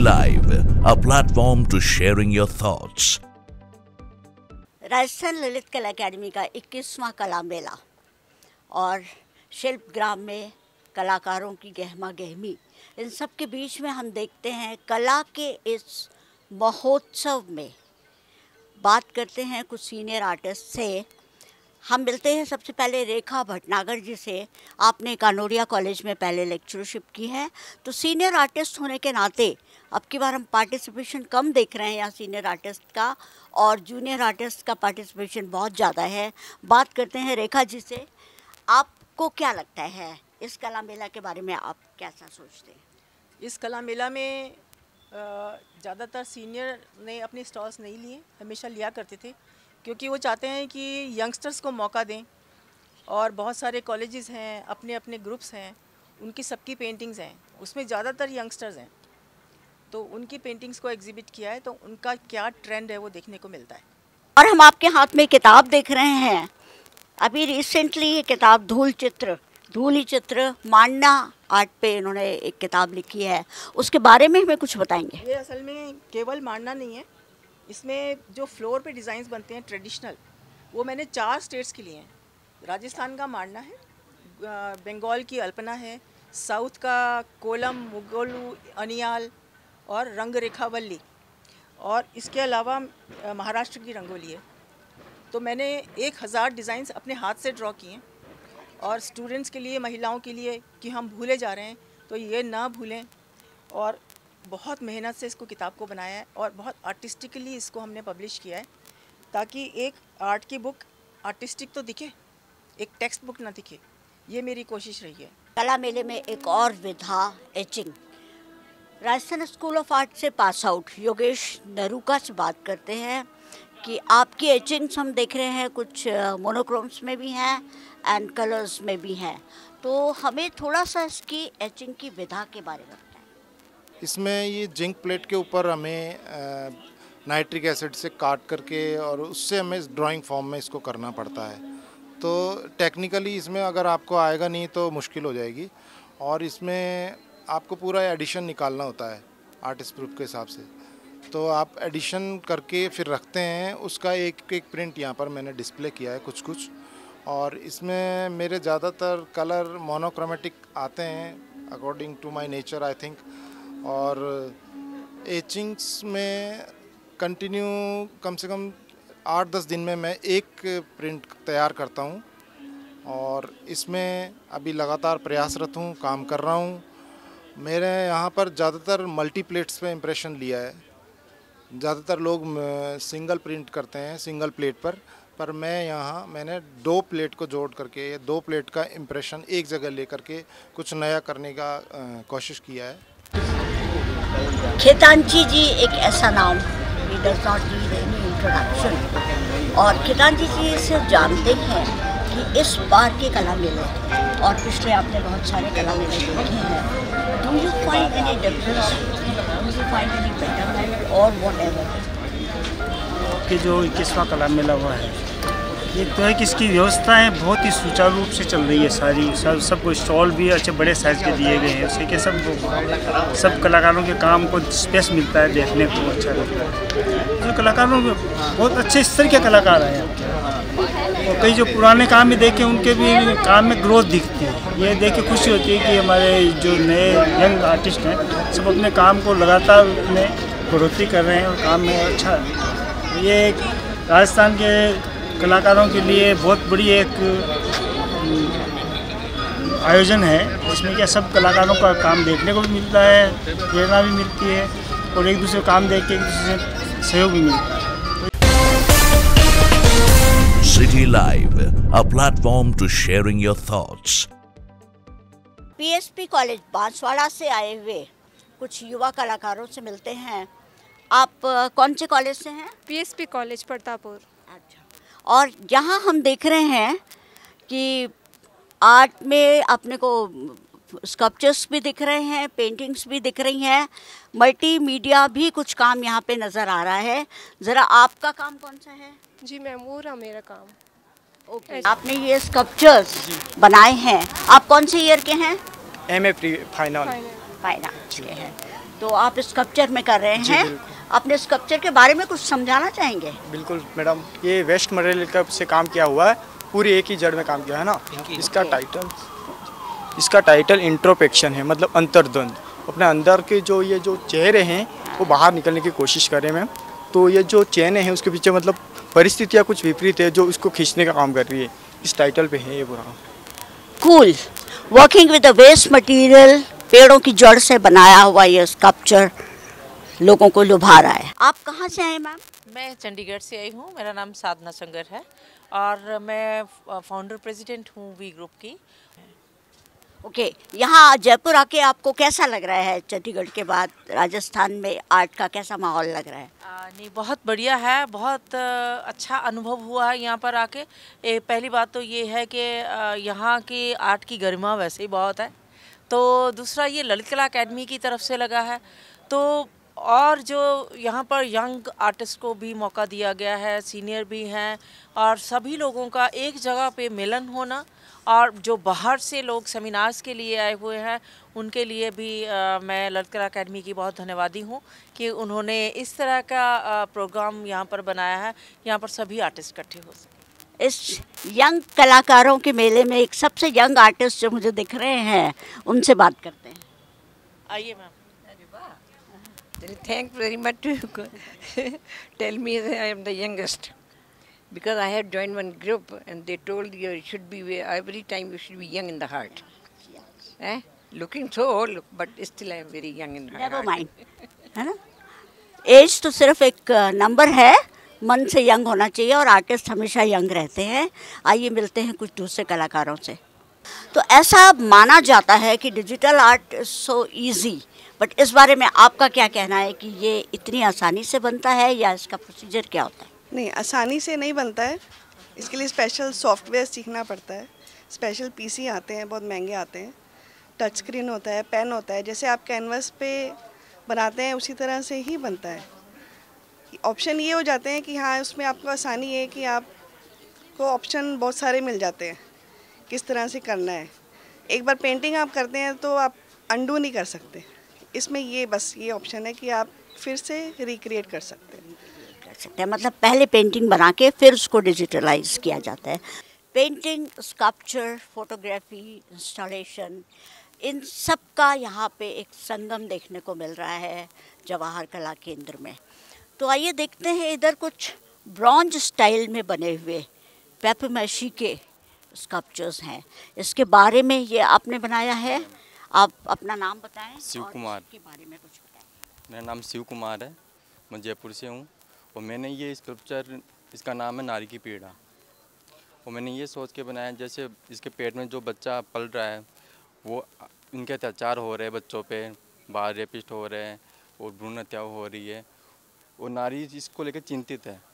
Live, a platform to sharing your thoughts. Rajasthan Lalit कला academy का 21वां कला मेला और शिल्प ग्राम में कलाकारों की गहमा गहमी, इन सब के बीच में हम देखते हैं कला के इस महोत्सव में बात करते हैं कुछ सीनियर आर्टिस्ट से। हम मिलते हैं सबसे पहले रेखा भटनागर जी से। आपने कानोरिया कॉलेज में पहले लेक्चरशिप की है, तो सीनियर आर्टिस्ट होने के नाते अब की बार हम पार्टिसिपेशन कम देख रहे हैं यहाँ सीनियर आर्टिस्ट का, और जूनियर आर्टिस्ट का पार्टिसिपेशन बहुत ज़्यादा है। बात करते हैं रेखा जी से। आपको क्या लगता है इस कला मेला के बारे में, आप कैसा सोचते हैं? इस कला मेला में ज़्यादातर सीनियर ने अपने स्टॉल्स नहीं लिए, हमेशा लिया करते थे, क्योंकि वो चाहते हैं कि यंगस्टर्स को मौका दें। और बहुत सारे कॉलेजेस हैं, अपने अपने ग्रुप्स हैं, उनकी सबकी पेंटिंग्स हैं, उसमें ज़्यादातर यंगस्टर्स हैं, तो उनकी पेंटिंग्स को एग्जिबिट किया है, तो उनका क्या ट्रेंड है वो देखने को मिलता है। और हम आपके हाथ में किताब देख रहे हैं, अभी रिसेंटली ये किताब धूली चित्र मांडना आर्ट पे इन्होंने एक किताब लिखी है, उसके बारे में हमें कुछ बताएंगे? ये असल में केवल मांडना नहीं है, इसमें जो फ्लोर पे डिज़ाइंस बनते हैं ट्रेडिशनल, वो मैंने 4 स्टेट्स के लिए हैं। राजस्थान का मांडना है, बंगाल की अल्पना है, साउथ का कोलम, मुगोलू, अनियाल और रंग रेखावल्ली, और इसके अलावा महाराष्ट्र की रंगोली है। तो मैंने 1000 डिज़ाइंस अपने हाथ से ड्रॉ किए, और स्टूडेंट्स के लिए, महिलाओं के लिए कि हम भूले जा रहे हैं तो ये ना भूलें, और बहुत मेहनत से इसको किताब को बनाया है और बहुत आर्टिस्टिकली इसको हमने पब्लिश किया है, ताकि एक आर्ट की बुक आर्टिस्टिक तो दिखे, एक टेक्स्ट बुक ना दिखे। ये मेरी कोशिश रही है। कला मेले में एक और विधा etching. Rajasthan school of art से पास आउट योगेश नरूका से बात करते हैं कि आपकी एचिंग्स हम देख रहे हैं, कुछ मोनोक्रोम्स में भी हैं एंड कलर्स में भी हैं, तो हमें थोड़ा सा इसकी एचिंग की विधा के बारे में बताएं। इसमें ये जिंक प्लेट के ऊपर हमें नाइट्रिक एसिड से काट करके और उससे हमें ड्राइंग फॉर्म में इसको करना पड़ता है। तो टेक्निकली इसमें अगर आपको आएगा नहीं तो मुश्किल हो जाएगी, और इसमें आपको पूरा एडिशन निकालना होता है आर्टिस्ट प्रूफ के हिसाब से। तो आप एडिशन करके फिर रखते हैं, उसका एक एक प्रिंट यहाँ पर मैंने डिस्प्ले किया है कुछ, और इसमें मेरे ज़्यादातर कलर मोनोक्रोमेटिक आते हैं according to my nature I think. और एचिंग्स में कंटिन्यू कम से कम 8-10 दिन में मैं एक प्रिंट तैयार करता हूँ, और इसमें अभी लगातार प्रयासरत हूँ, काम कर रहा हूँ। मेरे यहाँ पर ज़्यादातर मल्टी प्लेट्स पे इम्प्रेशन लिया है। ज़्यादातर लोग सिंगल प्रिंट करते हैं सिंगल प्लेट पर मैंने 2 प्लेट को जोड़ करके 2 प्लेट का इम्प्रेशन एक जगह लेकर के कुछ नया करने का कोशिश किया है। खेतांची जी एक ऐसा नाम, he does not need any introduction, और खेतांची जी से जानते हैं कि इस बार के कला मेले और पिछले आपने बहुत सारे कला मेले देखे हैं, do you find any difference, do you find any betterment और व्हाटएवर? कि जो 21वां कला मेला हुआ है, एक तो है कि इसकी व्यवस्थाएं बहुत ही सुचारू रूप से चल रही है सारी, सबको स्टॉल भी अच्छे बड़े साइज के दिए गए हैं, उससे कि सब कलाकारों के काम को स्पेस मिलता है, देखने को अच्छा लगता है। जो कलाकारों में बहुत अच्छे स्तर के कलाकार हैं, और कई जो पुराने काम भी देखे उनके भी काम में ग्रोथ दिखती है। ये देख के खुशी होती है कि हमारे जो नए यंग आर्टिस्ट हैं सब अपने काम को लगातार में बढ़ोतरी कर रहे हैं और काम में अच्छा। ये एक राजस्थान के कलाकारों के लिए बहुत बड़ी एक आयोजन है, जिसमें क्या सब कलाकारों का काम देखने को भी मिलता है, प्रेरणा भी मिलती है, और एक दूसरे काम देख के एक दूसरे से सहयोग भी मिलता है। City Live, a platform to sharing your thoughts. PSP college Banswara से आए हुए कुछ युवा कलाकारों से मिलते हैं। आप कौन से कॉलेज से हैं? PSP college Pratappur. अच्छा, और यहाँ हम देख रहे हैं कि आर्ट में अपने को स्कल्पचर्स भी दिख रहे हैं, पेंटिंग्स भी दिख रही हैं, मल्टीमीडिया भी कुछ काम यहाँ पे नज़र आ रहा है। ज़रा आपका काम कौन सा है? जी मेमोरा मेरा काम। ओके, आपने ये स्कल्पचर्स बनाए हैं, आप कौन से ईयर के हैं? MA फाइनल के हैं। तो आप स्कल्पचर में कर रहे जी, हैं, बिल्कुल। अपने स्कल्पचर के बारे में कुछ समझाना चाहेंगे? बिल्कुल मैडम, ये वेस्ट मटेरियल का से काम किया हुआ है, पूरी एक ही जड़ में काम किया है ना। इसका टाइटल इंट्रोस्पेक्शन है, मतलब अंतर्द्वंद। अपने अंदर के ये जो चेहरे हैं वो बाहर निकलने की कोशिश करें मैम। तो ये जो चेन है उसके पीछे मतलब परिस्थितियाँ कुछ विपरीत है जो उसको खींचने का काम कर रही है, इस टाइटल पे है ये पूरा। Cool, working with the waste material, पेड़ों की जड़ से बनाया हुआ ये स्कल्पचर लोगों को लुभा रहा है। आप कहाँ से आए मैम? मैं चंडीगढ़ से आई हूँ। मेरा नाम साधना संगर है और मैं फाउंडर प्रेसिडेंट हूँ वी ग्रुप की। ओके, यहाँ जयपुर आके आपको कैसा लग रहा है? चंडीगढ़ के बाद राजस्थान में आर्ट का कैसा माहौल लग रहा है? नहीं, बहुत बढ़िया है, बहुत अच्छा अनुभव हुआ है यहाँ पर आके। पहली बात तो ये है कि यहाँ की आर्ट की गरिमा वैसे ही बहुत है। तो दूसरा ये ललित कला अकेडमी की तरफ से लगा है, तो और जो यहाँ पर यंग आर्टिस्ट को भी मौका दिया गया है, सीनियर भी हैं, और सभी लोगों का एक जगह पे मिलन होना, और जो बाहर से लोग सेमिनार्स के लिए आए हुए हैं उनके लिए भी मैं ललित कला अकेडमी की बहुत धन्यवादी हूँ कि उन्होंने इस तरह का प्रोग्राम यहाँ पर बनाया है, यहाँ पर सभी आर्टिस्ट इकट्ठे हो सके। इस यंग कलाकारों के मेले में एक सबसे यंग आर्टिस्ट जो मुझे दिख रहे हैं उनसे बात करते हैं। आइए ma'am. Thanks very much to tell me that I am the youngest, because I had joined one group and they told you should be every time you should be young in the heart. Looking so old, but still I am very young in heart. Never mind, है ना? As तो सिर्फ एक number है, मन से young होना चाहिए और आर्टिस्ट हमेशा यंग रहते हैं। आइए मिलते हैं कुछ दूसरे कलाकारों से। तो ऐसा माना जाता है कि digital art is so easy, but इस बारे में आपका क्या कहना है कि ये इतनी आसानी से बनता है या इसका प्रोसीजर क्या होता है? नहीं, आसानी से नहीं बनता है, इसके लिए स्पेशल सॉफ्टवेयर सीखना पड़ता है। स्पेशल पीसी आते हैं, बहुत महंगे आते हैं, टच स्क्रीन होता है, पेन होता है, जैसे आप कैनवस पे बनाते हैं उसी तरह से ही बनता है। ऑप्शन ये हो जाते हैं कि हाँ, उसमें आपको आसानी है कि आपको ऑप्शन बहुत सारे मिल जाते हैं किस तरह से करना है। एक बार पेंटिंग आप करते हैं तो आप अंडू नहीं कर सकते, इसमें ये बस ये ऑप्शन है कि आप फिर से रिक्रिएट कर सकते हैं। मतलब पहले पेंटिंग बना के फिर उसको डिजिटलाइज किया जाता है। पेंटिंग, स्कल्पचर, फोटोग्राफी, इंस्टॉलेशन, इन सब का यहाँ पे एक संगम देखने को मिल रहा है जवाहर कला केंद्र में। तो आइए देखते हैं, इधर कुछ ब्रॉन्ज स्टाइल में बने हुए पेपर मैशी के स्कल्पचर्स हैं। इसके बारे में ये आपने बनाया है, आप अपना नाम बताएं। शिव कुमार के बारे में कुछ बताएं। मेरा नाम शिव कुमार है, मैं जयपुर से हूँ और मैंने ये स्कल्पचर, इसका नाम है नारी की पीड़ा, और मैंने ये सोच के बनाया जैसे इसके पेट में जो बच्चा पल रहा है वो इनके अत्याचार हो रहे हैं बच्चों पे, बाहर रेपिस्ट हो रहे हैं और भ्रूण हत्या हो रही है और नारी इसको लेकर चिंतित है।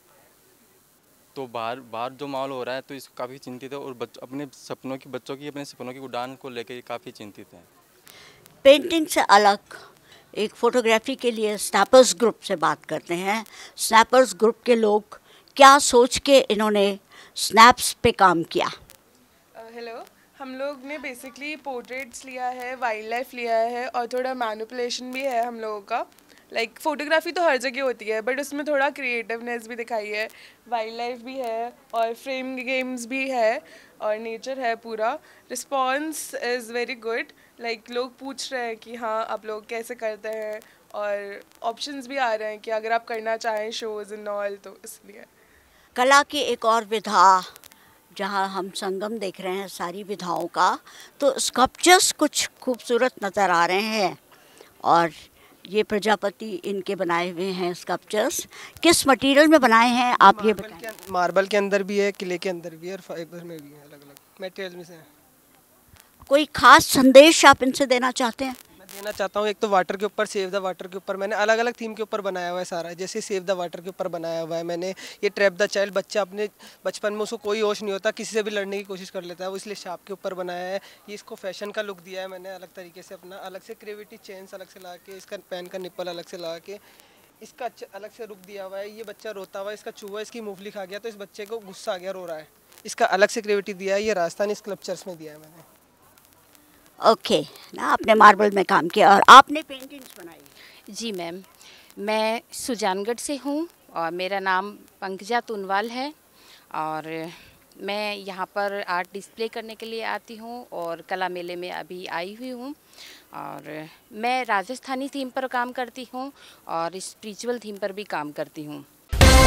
तो बाहर जो माहौल हो रहा है तो इसको काफ़ी चिंतित है और अपने सपनों की उड़ान को लेकर काफ़ी चिंतित है। पेंटिंग से अलग एक फोटोग्राफी के लिए स्नैपर्स ग्रुप से बात करते हैं। स्नैपर्स ग्रुप के लोग क्या सोच के इन्होंने स्नैप्स पे काम किया? हेलो, हम लोग ने बेसिकली पोर्ट्रेट्स लिया है, वाइल्ड लाइफ लिया है और थोड़ा मैनिपुलेशन भी है हम लोगों का। लाइक फोटोग्राफी तो हर जगह होती है बट उसमें थोड़ा क्रिएटिवनेस भी दिखाई है, वाइल्ड लाइफ भी है और फ्रेम गेम्स भी है और नेचर है पूरा। Response is very good, like लोग पूछ रहे हैं कि हाँ आप लोग कैसे करते हैं और ऑप्शंस भी आ रहे हैं कि अगर आप करना चाहें शोज़ एंड ऑल, तो इसलिए। कला की एक और विधा जहाँ हम संगम देख रहे हैं सारी विधाओं का, तो स्कल्पचर्स कुछ खूबसूरत नज़र आ रहे हैं और ये प्रजापति इनके बनाए हुए हैं स्कल्पचर्स। किस मटेरियल में बनाए हैं आप ये बताएं? मार्बल के अंदर भी है, किले के अंदर भी है और फाइबर में भी है, अलग अलग मटेरियल में से है। कोई खास संदेश आप इनसे देना चाहते हैं? मैं देना चाहता हूँ, एक तो वाटर के ऊपर, सेव द वाटर के ऊपर मैंने अलग अलग थीम के ऊपर बनाया हुआ है सारा। जैसे सेव द वाटर के ऊपर बनाया हुआ है मैंने, ये ट्रैप द चाइल्ड, बच्चा अपने बचपन में उसको कोई होश नहीं होता, किसी से भी लड़ने की कोशिश कर लेता है, वो इसलिए शार्प के ऊपर बनाया है। ये इसको फैशन का लुक दिया है मैंने अलग तरीके से, अपना अलग से क्रेविटी चेन्स अलग से ला के, इसका पैन का निप्पल अलग से ला के, इसका अलग से रुक दिया हुआ है। ये बच्चा रोता हुआ, इसका चूहा इसकी मूंगफली खा गया तो इस बच्चे को गुस्सा आ गया, रो रहा है, इसका अलग से क्रेविटी दिया है। ये राजस्थानी स्कल्पचर्स में दिया है मैंने। ओके ना, आपने मार्बल में काम किया और आपने पेंटिंग्स बनाई? जी मैम, मैं सुजानगढ़ से हूँ और मेरा नाम पंकजा तुनवाल है और मैं यहाँ पर आर्ट डिस्प्ले करने के लिए आती हूँ और कला मेले में अभी आई हुई हूँ और मैं राजस्थानी थीम पर काम करती हूँ और स्पिरिचुअल थीम पर भी काम करती हूँ।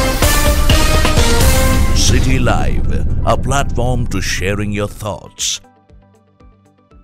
City Live, a platform to sharing your thoughts.